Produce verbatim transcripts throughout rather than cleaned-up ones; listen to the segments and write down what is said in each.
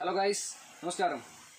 Hello guys, नमस्कार।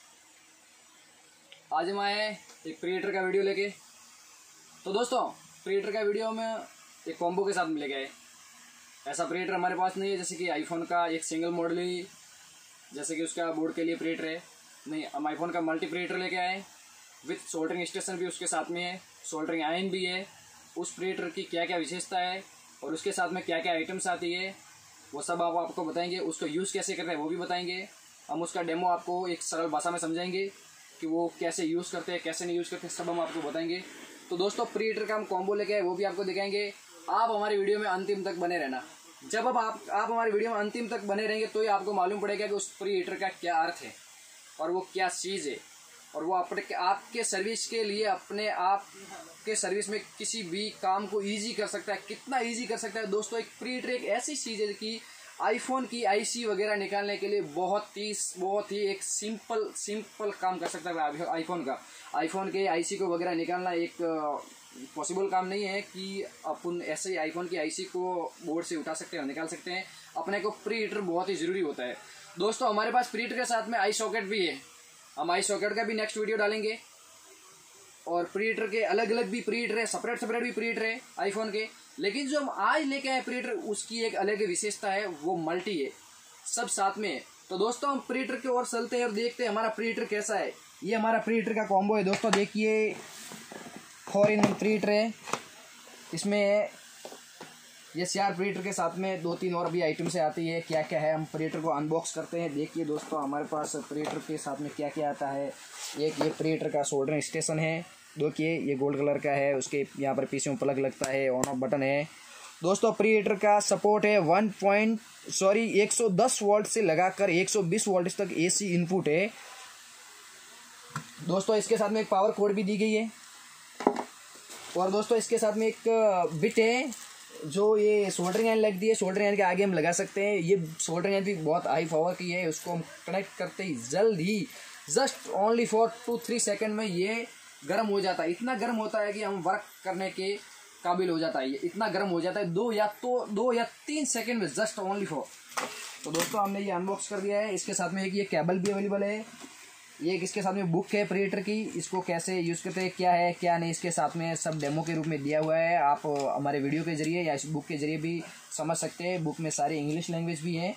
आज हम आए एक प्रीडेटर का वीडियो लेके। तो दोस्तों, प्रीडेटर का वीडियो में एक कॉम्बो के साथ में लेके आए। ऐसा प्रीडेटर हमारे पास नहीं है जैसे कि आईफोन का एक सिंगल मॉडल ही जैसे कि उसका बोर्ड के लिए प्रीडेटर है। नहीं, हम आईफोन का मल्टी प्रीडेटर लेके आए विथ सोल्डरिंग स्टेशन भी उसके साथ में है, सोल्डरिंग आयरन भी है। उस प्रीडेटर की क्या क्या विशेषता है और उसके साथ में क्या क्या आइटम्स आती है वो सब आप आपको बताएंगे। उसको यूज़ कैसे करते हैं वो भी बताएंगे। हम उसका डेमो आपको एक सरल भाषा में समझाएंगे कि वो कैसे यूज़ करते हैं, कैसे नहीं यूज़ करते, सब हम आपको बताएंगे। तो दोस्तों, प्रीडेटर का हम कॉम्बो लेके आए, वो भी आपको दिखाएंगे। आप हमारी वीडियो में अंतिम तक बने रहना। जब अब आप आप हमारी वीडियो में अंतिम तक बने रहेंगे तो ही आपको मालूम पड़ेगा कि उस प्रीडेटर का क्या अर्थ है और वो क्या चीज़ है और वो अपने आपके सर्विस के लिए अपने आप के सर्विस में किसी भी काम को ईजी कर सकता है। कितना ईजी कर सकता है दोस्तों, एक प्रीडेटर एक ऐसी चीज़ है कि आईफोन की आईसी वगैरह निकालने के लिए बहुत ही बहुत ही एक सिंपल सिंपल काम कर सकता है। आईफोन का आईफोन के आईसी को वगैरह निकालना एक पॉसिबल काम नहीं है कि अपन ऐसे ही आईफोन की आईसी को बोर्ड से उठा सकते हैं और निकाल सकते हैं। अपने को प्रीडेटर बहुत ही ज़रूरी होता है दोस्तों। हमारे पास प्रीडेटर के साथ में आई सॉकेट भी है। हम आई सॉकेट का भी नेक्स्ट वीडियो डालेंगे। और प्रीडेटर के अलग अलग भी प्रीडेटर है, सेपरेट सेपरेट भी प्रीडेटर है आईफोन के। लेकिन जो हम आज लेके आए प्रीडेटर, उसकी एक अलग विशेषता है, वो मल्टी है, सब साथ में है। तो दोस्तों, हम प्रीडेटर की ओर चलते हैं और देखते हैं हमारा प्रीडेटर कैसा है। ये हमारा प्रीडेटर का कॉम्बो है दोस्तों। देखिए, फोर इन प्रीडेटर है। इसमें ये सीआर प्रीडेटर के साथ में दो तीन और भी आइटम से आती है। क्या क्या है, हम प्रीडेटर को अनबॉक्स करते हैं। देखिए दोस्तों, हमारे पास प्रीडेटर के साथ में क्या क्या आता है। एक ये प्रीडेटर का सोल्डरिंग स्टेशन है। देखिए, ये गोल्ड कलर का है। उसके यहाँ पर पीछे में प्लग लगता है, ऑन ऑफ बटन है दोस्तों। प्रीडेटर का सपोर्ट है वन पॉइंट सॉरी एक सौ दस वोल्ट से लगाकर एक सौ बीस वोल्ट तक एसी इनपुट है दोस्तों। इसके साथ में एक पावर कोड भी दी गई है। और दोस्तों, इसके साथ में एक बिट है जो ये सोल्डरिंग आयरन लग दी है। सोल्डरिंग आयरन के आगे हम लगा सकते हैं। ये सोल्डरिंग आयरन भी बहुत हाई पावर की है। उसको हम कनेक्ट करते ही जल्द ही just only for two three second में ये गर्म हो जाता है। इतना गर्म होता है कि हम वर्क करने के काबिल हो जाता है। ये इतना गर्म हो जाता है दो या तो दो या तीन सेकंड में, जस्ट ओनली फॉर। तो दोस्तों, हमने ये अनबॉक्स कर दिया है। इसके साथ में एक ये केबल भी अवेलेबल है। ये इसके साथ में बुक है प्रीडेटर की। इसको कैसे यूज़ करते हैं, क्या है क्या नहीं, इसके साथ में सब डेमो के रूप में दिया हुआ है। आप हमारे वीडियो के जरिए या इस बुक के जरिए भी समझ सकते हैं। बुक में सारी इंग्लिश लैंग्वेज भी है।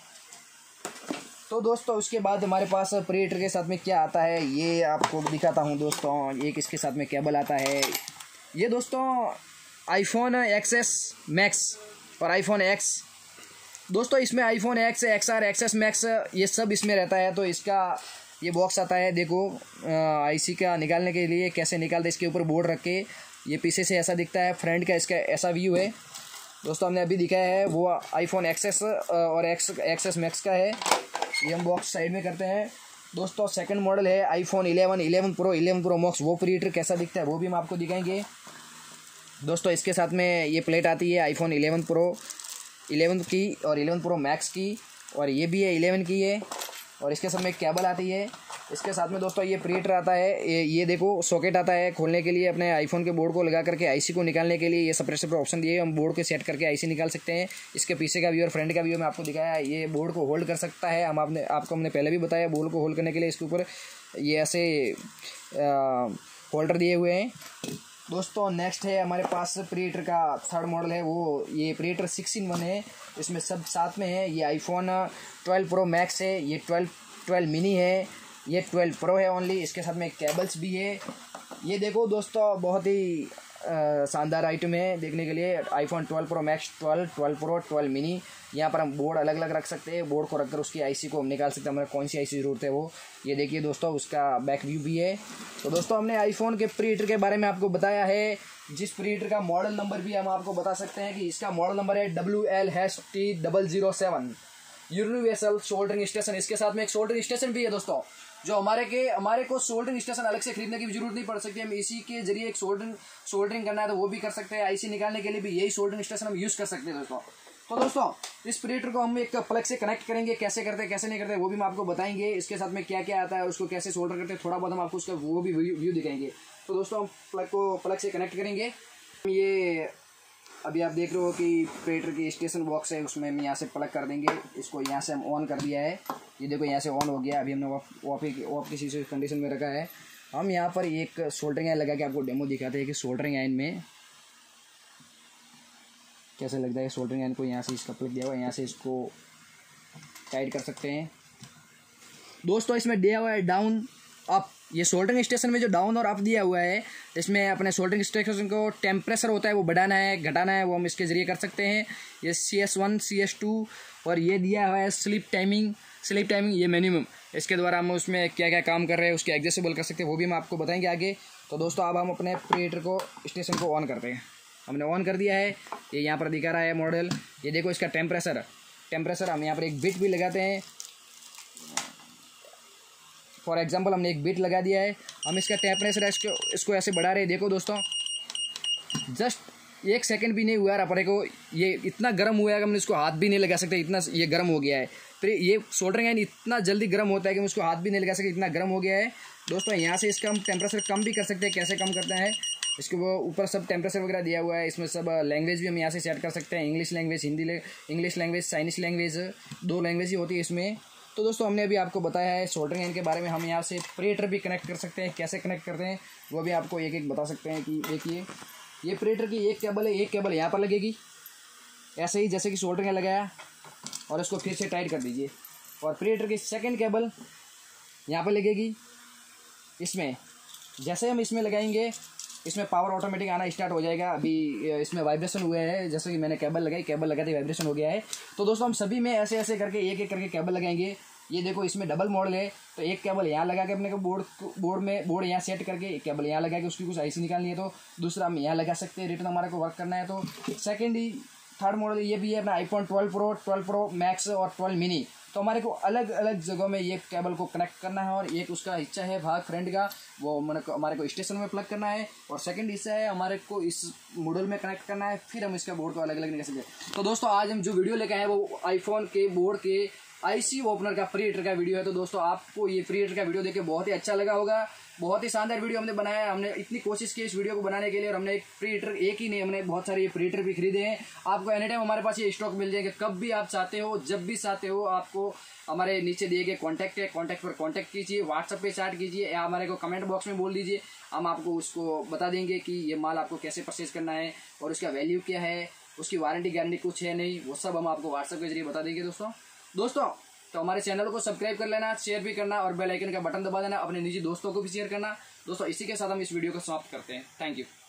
तो दोस्तों, उसके बाद हमारे पास प्रीडेटर के साथ में क्या आता है ये आपको दिखाता हूँ दोस्तों। एक इसके साथ में केबल आता है। ये दोस्तों आईफोन एक्सएस मैक्स और आईफोन एक्स दोस्तों, इसमें iPhone X, XR, XS Max ये सब इसमें रहता है। तो इसका ये बॉक्स आता है। देखो, आईसी का निकालने के लिए कैसे निकालते, इसके ऊपर बोर्ड रख के ये पीछे से ऐसा दिखता है। फ्रंट का इसका ऐसा व्यू है दोस्तों। हमने अभी दिखाया है वो आईफोन एक्सएस और एक्स एक्सएस मैक्स का है। ये हम बॉक्स साइड में करते हैं दोस्तों। सेकंड मॉडल है iPhone eleven, eleven Pro, eleven Pro Max. वो प्रीडेटर कैसा दिखता है वो भी हम आपको दिखाएंगे दोस्तों। इसके साथ में ये प्लेट आती है आईफोन इलेवन प्रो, इलेवन की और इलेवन प्रो मैक्स की। और ये भी है इलेवन की है। और इसके साथ में एक केबल आती है। इसके साथ में दोस्तों ये प्रीडेटर आता है। ये ये देखो, सॉकेट आता है खोलने के लिए। अपने आईफोन के बोर्ड को लगा करके आईसी को निकालने के लिए ये सेपरेट सेपरेट ऑप्शन दिए। हम बोर्ड को सेट करके आईसी निकाल सकते हैं। इसके पीछे का व्यू और फ्रंट का व्यू मैं आपको दिखाया है। ये बोर्ड को होल्ड कर सकता है। हम आपने आपको हमने पहले भी बताया, बोर्ड को होल्ड करने के लिए इसके ऊपर ये ऐसे होल्डर दिए हुए हैं दोस्तों। नेक्स्ट है हमारे पास प्रीडेटर का थर्ड मॉडल है, वो ये प्रीडेटर सिक्स इन वन है। इसमें सब साथ में है। ये आईफोन ट्वेल्व प्रो मैक्स है, ये ट्वेल्व ट्वेल्व मिनी है, ये ट्वेल्व प्रो है ओनली। इसके साथ में केबल्स भी है। ये देखो दोस्तों, बहुत ही शानदार आइटम है देखने के लिए। IPhone twelve Pro Max, twelve, twelve Pro, twelve mini. यहाँ पर हम बोर्ड अलग अलग रख सकते हैं। बोर्ड को रखकर उसकी आईसी को हम निकाल सकते हैं, हमें कौन सी आईसी ज़रूरत है वो। ये देखिए दोस्तों, उसका बैक व्यू भी है। तो दोस्तों, हमने आईफोन के प्रीडेटर के बारे में आपको बताया है। जिस प्रीडेटर का मॉडल नंबर भी हम आपको बता सकते हैं कि इसका मॉडल नंबर है W L hash T double zero seven, universal soldering station. इसके साथ में एक सोल्डरिंग स्टेशन भी है दोस्तों। जो हमारे के हमारे को सोल्डरिंग स्टेशन अलग से खरीदने की भी जरूरत नहीं पड़ सकती। हम इसी के जरिए एक सोल्डरिंग सोल्डरिंग करना है तो वो भी कर सकते हैं। आईसी निकालने के लिए भी यही सोल्डरिंग स्टेशन हम यूज़ कर सकते हैं दोस्तों। तो दोस्तों, इस प्रीडेटर को हम एक प्लग से कनेक्ट करेंगे। कैसे करते हैं कैसे नहीं करते वो भी हम आपको बताएंगे। इसके साथ में क्या क्या आता है, उसको कैसे सोल्डर करते हैं, थोड़ा बहुत हम आपको उसका वो भी व्यू दिखाएंगे। तो दोस्तों, हम प्लग को प्लग से कनेक्ट करेंगे। ये अभी आप देख रहे हो कि प्रेडेटर की स्टेशन बॉक्स है, उसमें हम यहाँ से प्लग कर देंगे। इसको यहाँ से हम ऑन कर दिया है, ये देखो यहाँ से ऑन हो गया। अभी हमने ऑफ ऑफ किसी से कंडीशन में रखा है। हम यहाँ पर एक सोल्डरिंग आयन लगा के आपको डेमो दिखाते हैं कि सोल्डरिंग आयन में कैसे लगता है। सोल्डरिंग आयन को यहाँ से इसका प्लग दिया हुआ है, यहाँ से इसको टाइट कर सकते हैं। दोस्तों इसमें दिया हुआ है डाउन अप। ये सोल्डरिंग स्टेशन में जो डाउन और अप दिया हुआ है, इसमें अपने सोल्डरिंग स्टेशन को टेम्परेचर होता है वो बढ़ाना है घटाना है, वो हम इसके ज़रिए कर सकते हैं। ये C S one C S two और ये दिया हुआ है स्लीप टाइमिंग। स्लीप टाइमिंग ये मिनिमम, इसके द्वारा हम उसमें क्या क्या काम कर रहे हैं उसके एडजस्टेबल कर सकते हैं, वो भी हम आपको बताएंगे आगे। तो दोस्तों अब हम अपने प्रेडेटर को स्टेशन को ऑन करते हैं। हमने ऑन कर दिया है, ये यहाँ पर दिखा रहा है मॉडल। ये देखो इसका टेम्परेचर टेम्परेचर हम यहाँ पर एक बिट भी लगाते हैं। फॉर एग्जांपल हमने एक बिट लगा दिया है, हम इसका टेम्परेचर इसको इसको ऐसे बढ़ा रहे हैं। देखो दोस्तों जस्ट एक सेकंड भी नहीं हुआ है अपने को, ये इतना गर्म हुआ है कि हम इसको हाथ भी नहीं लगा सकते, इतना ये गर्म हो गया है। फिर ये सोल्डरिंग आयन इतना जल्दी गर्म होता है कि हम उसको हाथ भी नहीं लगा सकते, इतना गर्म हो गया है। दोस्तों यहाँ से इसका हम टेम्परेचर कम भी कर सकते हैं। कैसे कम करते हैं, इसके वो ऊपर सब टेम्परेचर वगैरह दिया हुआ है। इसमें सब लैंग्वेज भी हम यहाँ से सेट कर सकते हैं, English language, Hindi English language, Chinese language, दो लैंग्वेज ही होती है इसमें। तो दोस्तों हमने अभी आपको बताया है सोल्डरिंग आयन के बारे में। हम यहाँ से प्रेडेटर भी कनेक्ट कर सकते हैं, कैसे कनेक्ट करते हैं वो भी आपको एक एक बता सकते हैं। कि देखिए ये प्रेडेटर की एक केबल है, एक केबल यहाँ पर लगेगी ऐसे ही जैसे कि सोल्डरिंग आयन लगाया, और उसको फिर से टाइट कर दीजिए। और प्रेडेटर की सेकेंड केबल यहाँ पर लगेगी इसमें। जैसे हम इसमें लगाएंगे इसमें पावर ऑटोमेटिक आना स्टार्ट हो जाएगा। अभी इसमें वाइब्रेशन हुए हैं, जैसे कि मैंने केबल लगाई, केबल लगाते वाइब्रेशन हो गया है। तो दोस्तों हम सभी में ऐसे ऐसे करके एक एक करके केबल लगाएंगे। ये देखो इसमें डबल मॉडल है, तो एक केबल यहाँ लगा के अपने को बोर्ड बोर्ड में बोर्ड यहाँ सेट करके एक केबल यहाँ लगा के उसकी कुछ आईसी निकालनी है, तो दूसरा हम यहाँ लगा सकते हैं। रिटर्न हमारे को वर्क करना है तो सेकेंड ही थर्ड मॉडल ये भी है अपना iPhone twelve Pro, twelve Pro Max और ट्वेल्व मिनी। तो हमारे को अलग अलग जगहों में ये केबल को कनेक्ट करना है। और एक उसका हिस्सा है भाग फ्रंट का, वो हमारे को स्टेशन में प्लग करना है। और सेकंड हिस्सा है हमारे को इस मॉड्यूल में कनेक्ट करना है, फिर हम इसका बोर्ड को अलग अलग निकाल सकते हैं। तो दोस्तों आज हम जो वीडियो लेके आए हैं वो आईफोन के बोर्ड के आईसी ओपनर का प्रेडेटर का वीडियो है। तो दोस्तों आपको ये प्रेडेटर का वीडियो देख के बहुत ही अच्छा लगा होगा। बहुत ही शानदार वीडियो हमने बनाया है। हमने इतनी कोशिश की इस वीडियो को बनाने के लिए, और हमने एक प्रेडेटर एक ही नहीं, हमने बहुत सारे ये प्रेडेटर भी खरीदे हैं। आपको एनी टाइम हमारे पास ये स्टॉक मिल जाएंगे, कब भी आप चाहते हो, जब भी चाहते हो। आपको हमारे नीचे दिए गए कॉन्टैक्ट है, कॉन्टैक्ट पर कॉन्टैक्ट कीजिए, व्हाट्सएप पे चैट कीजिए, या हमारे को कमेंट बॉक्स में बोल दीजिए। हम आपको उसको बता देंगे कि ये माल आपको कैसे परचेज करना है और उसका वैल्यू क्या है, उसकी वारंटी गारंटी कुछ है नहीं, वो सब हम आपको व्हाट्सएप के जरिए बता देंगे। दोस्तों दोस्तों तो हमारे चैनल को सब्सक्राइब कर लेना, शेयर भी करना, और बेल आइकन का बटन दबा देना, अपने निजी दोस्तों को भी शेयर करना। दोस्तों इसी के साथ हम इस वीडियो को समाप्त करते हैं। Thank you.